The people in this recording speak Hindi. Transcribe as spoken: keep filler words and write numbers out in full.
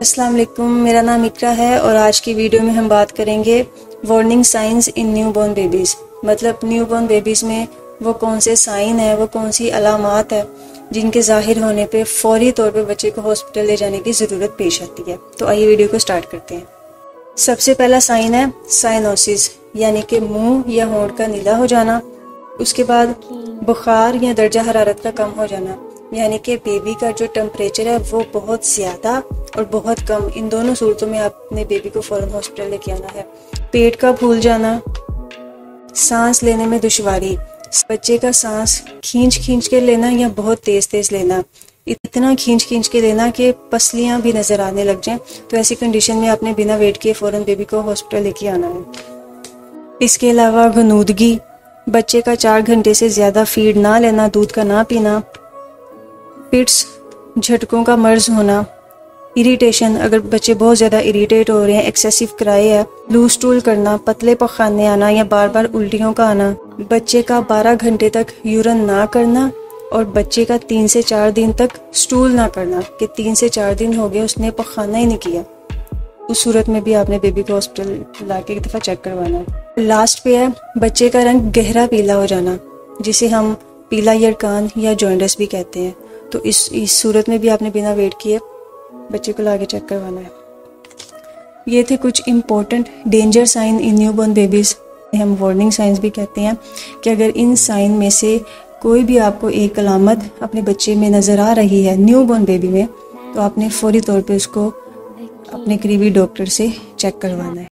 अस्सलाम वालेकुम, मेरा नाम इकरा है और आज की वीडियो में हम बात करेंगे warning signs in newborn babies. मतलब न्यूबॉर्न बेबीज़ में वो कौन से साइन है, वो कौन सी अलामात है जिनके ज़ाहिर होने पे फौरी तौर पे बच्चे को हॉस्पिटल ले जाने की ज़रूरत पेश आती है। तो आइए वीडियो को स्टार्ट करते हैं। सबसे पहला साइन है साइनोसिस, यानी कि मुंह या होंठ का नीला हो जाना। उसके बाद बुखार या दर्जा हरारत का कम हो जाना, यानी कि बेबी का जो टेम्परेचर है वो बहुत ज़्यादा और बहुत कम, इन दोनों सूरतों में आप अपने बेबी को फ़ौरन हॉस्पिटल लेके आना है। पेट का फूल जाना, सांस लेने में दुश्वारी, बच्चे का सांस खींच खींच के लेना या बहुत तेज़ तेज़ लेना, इतना खींच खींच के लेना कि पसलियाँ भी नज़र आने लग जाएं, तो ऐसी कंडीशन में आपने बिना वेट किए फ़ौरन बेबी को हॉस्पिटल लेके आना है। इसके अलावा गनूदगी, बच्चे का चार घंटे से ज़्यादा फीड ना लेना, दूध का ना पीना, पिट्स झटकों का मर्ज होना, इरिटेशन, अगर बच्चे बहुत ज़्यादा इरिटेट हो रहे हैं, एक्सेसिव क्राई है, लूज स्टूल करना, पतले पखाने आना या बार बार उल्टियों का आना, बच्चे का बारह घंटे तक यूरन ना करना और बच्चे का तीन से चार दिन तक स्टूल ना करना कि तीन से चार दिन हो गए उसने पखाना ही नहीं किया, उस सूरत में भी आपने बेबी को हॉस्पिटल ला के एक दफ़ा चेक करवाना है। लास्ट पे है बच्चे का रंग गहरा पीला हो जाना, जिसे हम पीला यरकान या जॉइंटिस भी कहते हैं। तो इस इस सूरत में भी आपने बिना वेट किए बच्चे को ला के चेक करवाना है। ये थे कुछ important danger sign in newborn babies, हम वार्निंग साइंस भी कहते हैं, कि अगर इन साइन में से कोई भी आपको एक अलामत अपने बच्चे में नज़र आ रही है, न्यूबॉर्न बेबी में, तो आपने फौरी तौर पे उसको अपने करीबी डॉक्टर से चेक करवाना है।